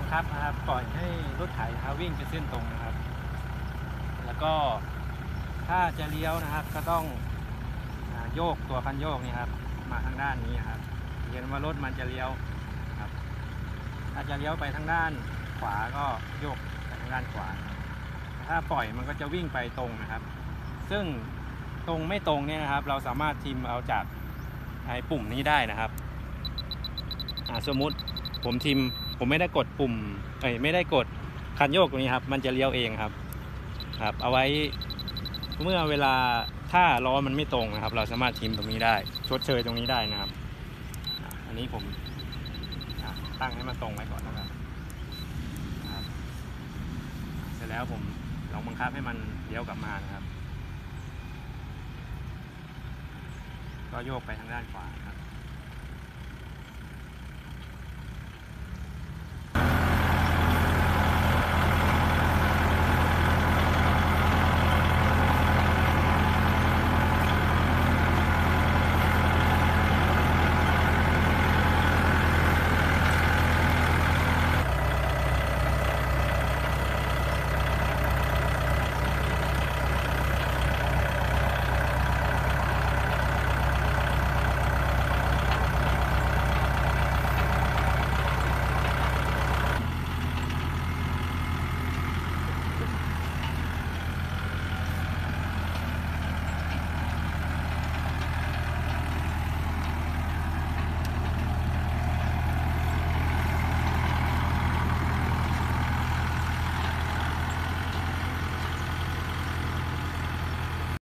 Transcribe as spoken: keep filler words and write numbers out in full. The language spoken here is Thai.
คับนะครับปล่อยให้รถไถนะครับวิ่งไปเส้นตรงนะครับแล้วก็ถ้าจะเลี้ยวนะครับก็ต้องโยกตัวคันโยกนี่ครับมาทางด้านนี้ครับเห็นว่ารถมันจะเลี้ยวครับถ้าจะเลี้ยวไปทางด้านขวาก็โยกไปทางด้านขวาถ้าปล่อยมันก็จะวิ่งไปตรงนะครับซึ่งตรงไม่ตรงเนี่ยนะครับเราสามารถทิมเอาจากไอ้ปุ่มนี้ได้นะครับสมมุติผมทิมผมไม่ได้กดปุ่มเอ้ยไม่ได้กดคันโยกตรงนี้ครับมันจะเลี้ยวเองครับครับเอาไว้เมื่อเวลาถ้าล้อมันไม่ตรงนะครับเราสามารถทิมตรงนี้ได้ชดเชยตรงนี้ได้นะครับอันนี้ผมตั้งให้มันตรงไว้ก่อนนะครับเสร็จแล้วผมลองบังคับให้มันเลี้ยวกลับมานะครับก็โยกไปทางด้านขวาครับ